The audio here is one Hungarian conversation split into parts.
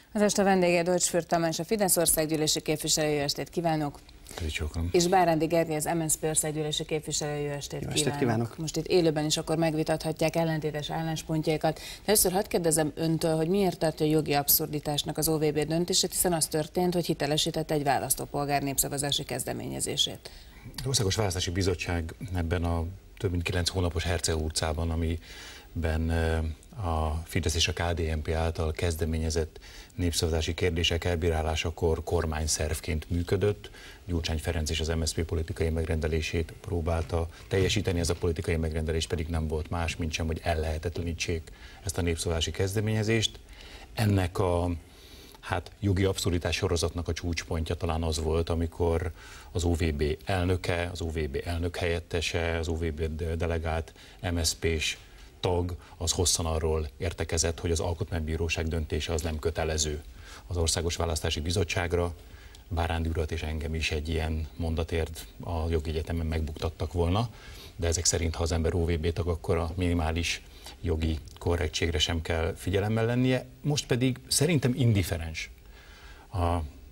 Az este vendége Deutsch Fürth Tamás, a Fidesz országgyűlési képviselő, jó estét kívánok! És Bárándi Gergely, az MSZP országgyűlési képviselő, jó estét kívánok! Most itt élőben is akkor megvitathatják ellentétes álláspontjaikat. Először hadd kérdezem öntől, hogy miért tartja jogi abszurditásnak az OVB döntését, hiszen az történt, hogy hitelesítette egy választópolgár népszavazási kezdeményezését. Az Országos Választási Bizottság ebben a több mint 9 hónapos Herceg utcában, amiben a Fidesz és a KDNP által kezdeményezett népszavazási kérdések elbírálásakor kormányszervként működött. Gyurcsány Ferenc és az MSZP politikai megrendelését próbálta teljesíteni, ez a politikai megrendelés pedig nem volt más, mint sem, hogy ellehetetlenítsék ezt a népszavazási kezdeményezést. Ennek a jogi abszurditás sorozatnak a csúcspontja talán az volt, amikor az OVB elnöke, az OVB elnök helyettese, az OVB delegált MSZP-s tag az hosszan arról értekezett, hogy az Alkotmánybíróság döntése az nem kötelező az Országos Választási Bizottságra. Bárándi urat és engem is egy ilyen mondatért a jogi egyetemen megbuktattak volna, de ezek szerint, ha az ember OVB tag, akkor a minimális jogi korrektségre sem kell figyelemmel lennie. Most pedig szerintem indiferens a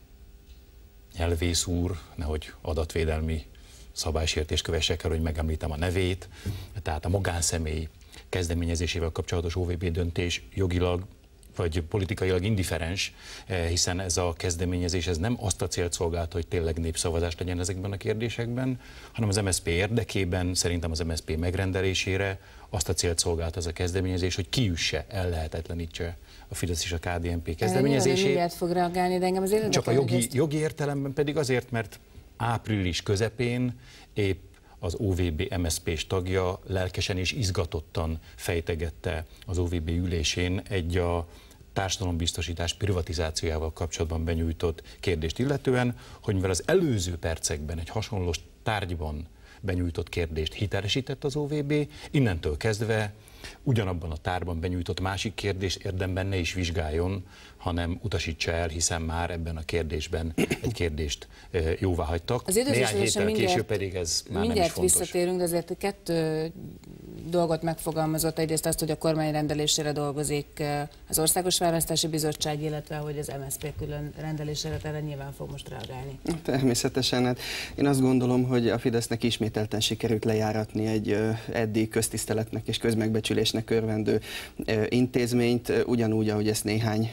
nyelvész úr, nehogy adatvédelmi szabálysértést kövessek el, hogy megemlítem a nevét, tehát a magánszemély kezdeményezésével kapcsolatos OVB döntés jogilag vagy politikailag indiferens, hiszen ez a kezdeményezés ez nem azt a célt szolgálta, hogy tényleg népszavazás legyen ezekben a kérdésekben, hanem az MSZP érdekében, szerintem az MSZP megrendelésére azt a célt szolgálta ez a kezdeményezés, hogy kiüsse, ellehetetlenítse a Fidesz és a KDNP kezdeményezését. Mindjárt fog reagálni, de engem az érdekel. Csak a jogi értelemben pedig azért, mert április közepén épp az OVB MSZP-s tagja lelkesen és izgatottan fejtegette az OVB ülésén egy a társadalombiztosítás privatizációjával kapcsolatban benyújtott kérdést illetően, hogy mivel az előző percekben egy hasonló tárgyban benyújtott kérdést hitelesített az OVB, innentől kezdve ugyanabban a tárban benyújtott másik kérdést érdemben ne is vizsgáljon, hanem utasítsa el, hiszen már ebben a kérdésben egy kérdést jóvá hagytak. Néhány héttel később pedig ez már nem is fontos. Mindjárt visszatérünk, de azért kettő dolgot megfogalmazott. Egyrészt azt, hogy a kormány rendelésére dolgozik az Országos Választási Bizottság, illetve hogy az MSZP külön rendelésére, erre nyilván fog most reagálni. Természetesen. Hát én azt gondolom, hogy a Fidesznek ismételten sikerült lejáratni egy eddig köztiszteletnek és közmegbecsülésnek örvendő intézményt, ugyanúgy, ahogy ezt néhány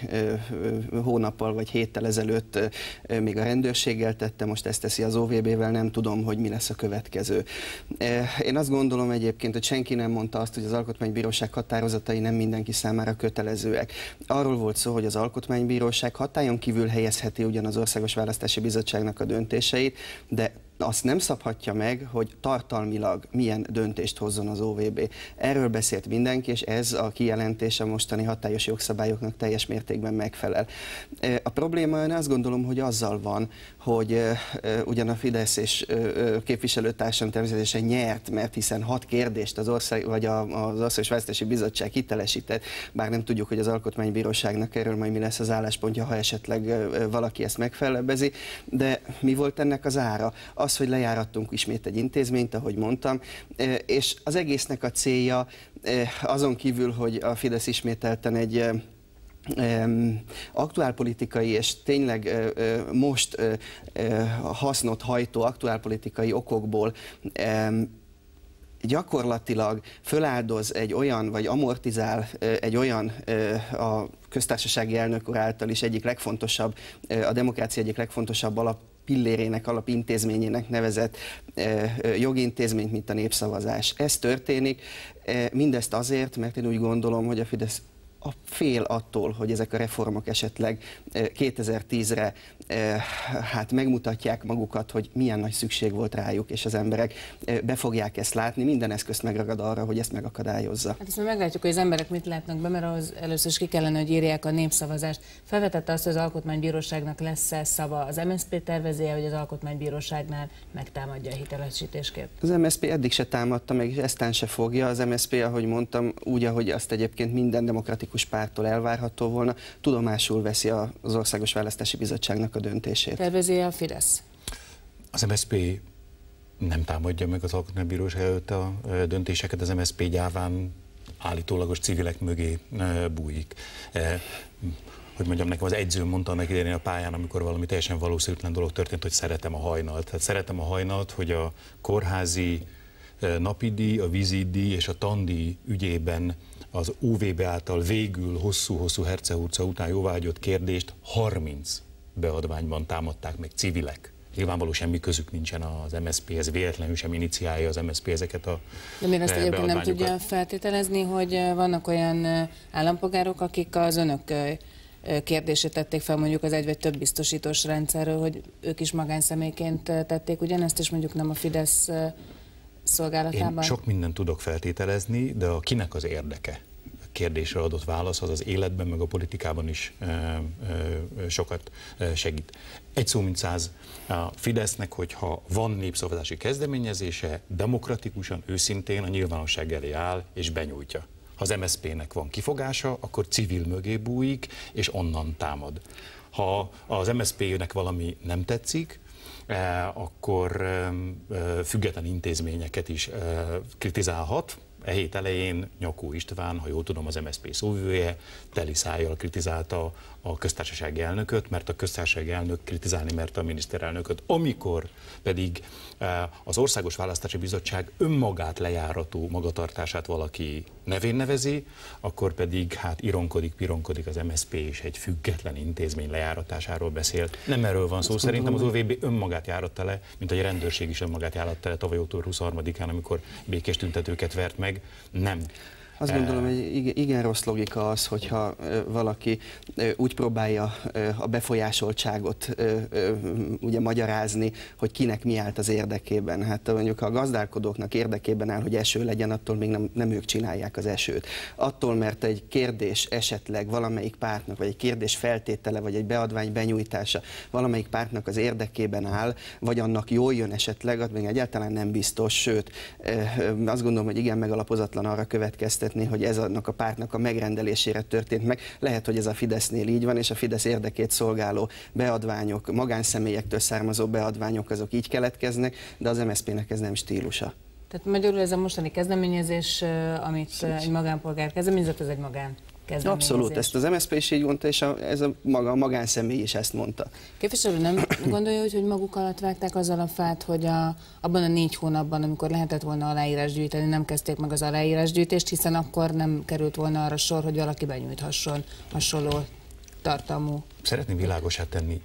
hónappal vagy héttel ezelőtt még a rendőrséggel tette, most ezt teszi az OVB-vel, nem tudom, hogy mi lesz a következő. Én azt gondolom egyébként, hogy senki nem mondta azt, hogy az Alkotmánybíróság határozatai nem mindenki számára kötelezőek. Arról volt szó, hogy az Alkotmánybíróság hatályon kívül helyezheti ugyan az Országos Választási Bizottságnak a döntéseit, de azt nem szabhatja meg, hogy tartalmilag milyen döntést hozzon az OVB. Erről beszélt mindenki, és ez a kijelentés a mostani hatályos jogszabályoknak teljes mértékben megfelel. A probléma, én azt gondolom, hogy azzal van, hogy ugyan a Fidesz és képviselőtársam természetesen nyert, mert hiszen 6 kérdést az Országos Választási Bizottság hitelesített, bár nem tudjuk, hogy az Alkotmánybíróságnak erről majd mi lesz az álláspontja, ha esetleg valaki ezt megfelebbezi, de mi volt ennek az ára? Az, hogy lejárattunk ismét egy intézményt, ahogy mondtam, és az egésznek a célja azon kívül, hogy a Fidesz ismételten egy aktuálpolitikai és tényleg most hasznot hajtó aktuálpolitikai okokból gyakorlatilag föláldoz egy olyan, vagy amortizál egy olyan a köztársasági elnök úr által is egyik legfontosabb, a demokrácia egyik legfontosabb pillérének, alapintézményének nevezett jogintézményt, mint a népszavazás. Ez történik, mindezt azért, mert én úgy gondolom, hogy a Fidesz fél attól, hogy ezek a reformok esetleg 2010-re megmutatják magukat, hogy milyen nagy szükség volt rájuk, és az emberek be fogják ezt látni, minden eszközt megragad arra, hogy ezt megakadályozza. Hát ezt meglátjuk, hogy az emberek mit látnak be, mert ahhoz először is ki kellene, hogy írják a népszavazást. Felvetette azt, hogy az Alkotmánybíróságnak lesz-e szava. Az MSZP tervezi, hogy az Alkotmánybíróságnál megtámadja a hitelesítéskért? Az MSZP eddig se támadta meg, és eztán se fogja. Az MSZP, ahogy mondtam, úgy, ahogy azt egyébként minden demokratikus párttól elvárható volna, tudomásul veszi az Országos Választási Bizottságnak a döntését. Tervezi a Fidesz? Az MSZP nem támadja meg az Alkotmánybíróság előtt a döntéseket, az MSZP gyáván állítólagos civilek mögé bújik. hogy mondjam, nekem az edzőm mondta annak idején a pályán, amikor valami teljesen valószínűtlen dolog történt, hogy szeretem a hajnalt. Tehát szeretem a hajnalt, hogy a kórházi napidíj, a vízidíj és a tandíj ügyében az UVB által végül hosszú-hosszú hercehurca után jóváhagyott kérdést 30 beadványban támadták meg civilek. Nyilvánvaló semmi közük nincsen az MSZP-hez, véletlenül sem iniciálja az MSZP ezeket a De még azt egyébként nem tudja feltételezni, hogy vannak olyan állampolgárok, akik az önök kérdését tették fel mondjuk az egy vagy több biztosítós rendszerről, hogy ők is magánszemélyként tették ugyanezt, és mondjuk nem a Fidesz szolgálatában? Én sok mindent tudok feltételezni, de kinek az érdeke? Kérdésre adott válasz az az életben, meg a politikában is sokat segít. Egy szó mint száz, a Fidesznek, hogyha van népszavazási kezdeményezése, demokratikusan, őszintén a nyilvánosság elé áll és benyújtja. Ha az MSZP-nek van kifogása, akkor civil mögé bújik, és onnan támad. Ha az MSZP-nek valami nem tetszik, akkor független intézményeket is kritizálhat. E hét elején Nyakó István, ha jól tudom, az MSZP szóvivője, teli szájjal kritizálta a köztársasági elnököt, mert a köztársasági elnök kritizálni merte a miniszterelnököt. Amikor pedig az Országos Választási Bizottság önmagát lejárató magatartását valaki nevén nevezi, akkor pedig hát pironkodik az MSZP és egy független intézmény lejáratásáról beszél. Nem erről van szó, szerintem az OVB önmagát járatta le, mint a rendőrség is önmagát járatta le tavaly október 23-án, amikor békés tüntetőket vert meg. Nem. Azt gondolom, hogy igen rossz logika az, hogyha valaki úgy próbálja a befolyásoltságot ugye magyarázni, hogy kinek mi állt az érdekében. Hát mondjuk ha a gazdálkodóknak érdekében áll, hogy eső legyen, attól még nem ők csinálják az esőt. Attól, mert egy kérdés esetleg valamelyik pártnak, vagy egy kérdés feltétele, vagy egy beadvány benyújtása valamelyik pártnak az érdekében áll, vagy annak jól jön esetleg, az még egyáltalán nem biztos, sőt, azt gondolom, hogy igen megalapozatlan arra következtetni, hogy ez annak a pártnak a megrendelésére történt meg. Lehet, hogy ez a Fidesznél így van, és a Fidesz érdekét szolgáló beadványok, magánszemélyektől származó beadványok azok így keletkeznek, de az MSZP-nek ez nem stílusa. Tehát magyarul ez a mostani kezdeményezés, amit egy magánpolgár kezdeményezett, ez egy kezdeményezés. Abszolút, ezt az MSZP is így mondta, és ez a magánszemély is ezt mondta. Képviselő nem gondolja, hogy maguk alatt vágták azzal a fát, hogy abban a 4 hónapban, amikor lehetett volna aláírás gyűjteni, nem kezdték meg az aláírásgyűjtést, hiszen akkor nem került volna arra sor, hogy valaki benyújthasson hasonló tartalmú. Szeretném világosá tenni,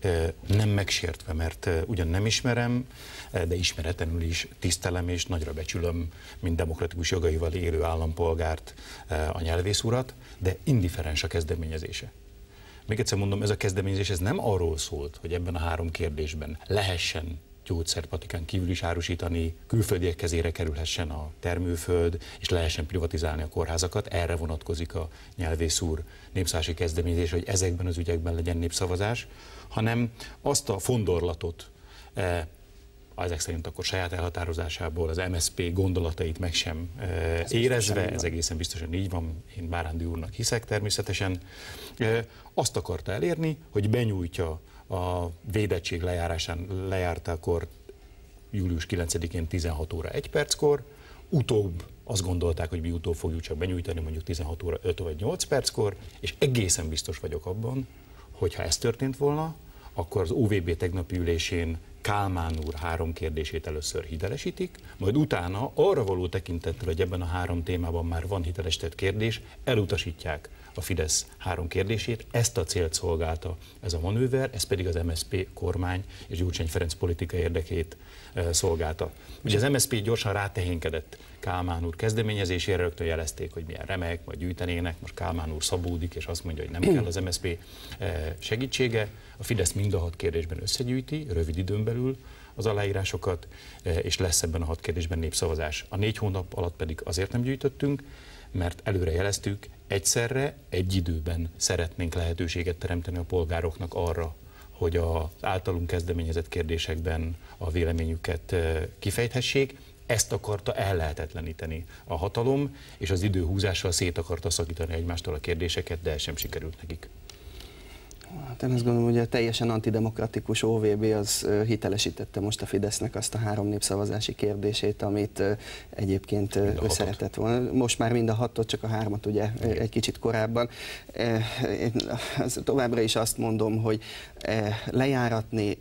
nem megsértve, mert ugyan nem ismerem, de ismeretlenül is tisztelem és nagyra becsülöm, mint demokratikus jogaival élő állampolgárt, a nyelvész urat, de indiferens a kezdeményezése. Még egyszer mondom, ez a kezdeményezés ez nem arról szólt, hogy ebben a 3 kérdésben lehessen gyógyszert patikán kívül is árusítani, külföldiek kezére kerülhessen a termőföld, és lehessen privatizálni a kórházakat. Erre vonatkozik a nyelvész úr népszavazási kezdeményezés, hogy ezekben az ügyekben legyen népszavazás, hanem azt a fondorlatot, ezek szerint akkor saját elhatározásából az MSZP gondolatait meg sem érezve, ez egészen biztosan így van, én Bárándi úrnak hiszek természetesen, azt akarta elérni, hogy benyújtja a védettség lejártakor július 9-én 16 óra 1 perckor, utóbb azt gondolták, hogy mi utóbb fogjuk csak benyújtani, mondjuk 16 óra 5 vagy 8 perckor, és egészen biztos vagyok abban, hogy ha ez történt volna, akkor az OVB tegnapi ülésén Kálmán úr 3 kérdését először hitelesítik, majd utána arra való tekintettel, hogy ebben a 3 témában már van hitelesített kérdés, elutasítják a Fidesz 3 kérdését, ezt a célt szolgálta ez a manőver, ez pedig az MSZP kormány és Gyurcsány Ferenc politika érdekét szolgálta. Ugye az MSZP gyorsan rátehénkedett Kálmán úr kezdeményezésére, rögtön jelezték, hogy milyen remek, majd gyűjtenének, most Kálmán úr szabódik, és azt mondja, hogy nem kell az MSZP segítsége. A Fidesz mind a 6 kérdésben összegyűjti, rövid időn belül az aláírásokat, és lesz ebben a 6 kérdésben népszavazás. A 4 hónap alatt pedig azért nem gyűjtöttünk, mert előre jeleztük, egyszerre, egy időben szeretnénk lehetőséget teremteni a polgároknak arra, hogy az általunk kezdeményezett kérdésekben a véleményüket kifejthessék. Ezt akarta ellehetetleníteni a hatalom, és az időhúzással szét akarta szakítani egymástól a kérdéseket, de ez sem sikerült nekik. Hát én azt gondolom, hogy a teljesen antidemokratikus OVB az hitelesítette most a Fidesznek azt a 3 népszavazási kérdését, amit egyébként szeretett volna. Most már mind a 6-ot, csak a 3-at ugye egy kicsit korábban. Én továbbra is azt mondom, hogy lejáratni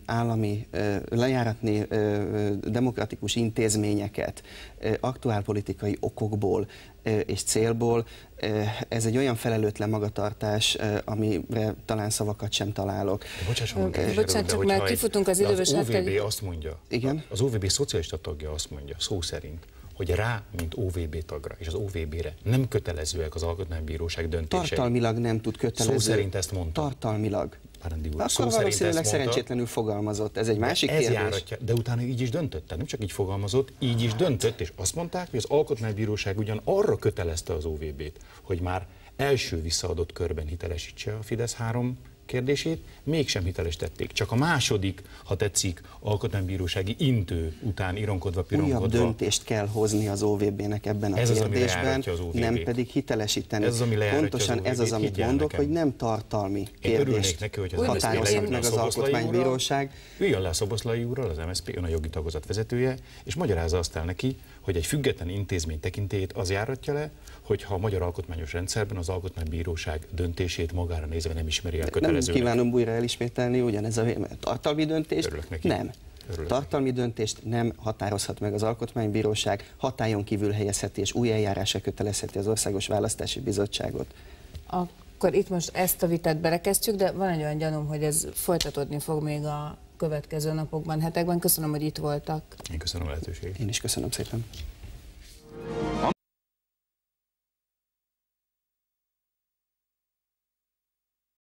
demokratikus intézményeket aktuálpolitikai okokból és célból, ez egy olyan felelőtlen magatartás, amire talán szavakat sem találok. Bocsánat, csak már kifutunk az időből. Az OVB azt mondja, igen? Az OVB szocialista tagja azt mondja, szó szerint, hogy rá, mint OVB tagra és az OVB-re nem kötelezőek az Alkotmánybíróság döntései. Tartalmilag nem tud kötelező. Szó szerint ezt mondta. Tartalmilag. Akkor valószínűleg szerencsétlenül fogalmazott. Ez egy másik kérdés. Járatja, de utána így is döntött. Tehát nem csak így fogalmazott, így is döntött, és azt mondták, hogy az Alkotmánybíróság ugyan arra kötelezte az OVB-t, hogy már első visszaadott körben hitelesítse a Fidesz 3 kérdését, mégsem hitelesítették. Csak a második, ha tetszik, alkotmánybírósági intő után ironkodva-pironkodva. Újabb döntést kell hozni az OVB-nek ebben a kérdésben, nem pedig hitelesíteni. Pontosan ez az, amit mondok, hogy nem tartalmi kérdést neki, hogy határozhat meg az Alkotmánybíróság. Üljön le a Szoboszlai úrral, az MSZP, ön a jogi tagozat vezetője, és magyarázza azt el neki, hogy egy független intézmény tekintélyét az járatja le, hogyha a magyar alkotmányos rendszerben az Alkotmánybíróság döntését magára nézve nem ismeri el kötelezőnek. Nem kívánom újra elismételni ugyanez a tartalmi döntést. Nem. Tartalmi döntést nem határozhat meg az Alkotmánybíróság, hatályon kívül helyezheti és új eljárásra kötelezheti az Országos Választási Bizottságot. Akkor itt most ezt a vitát belekezdjük, de van egy olyan gyanúm, hogy ez folytatódni fog még a következő napokban, hetekben. Köszönöm, hogy itt voltak. Én köszönöm a lehetőséget. Én is köszönöm szépen.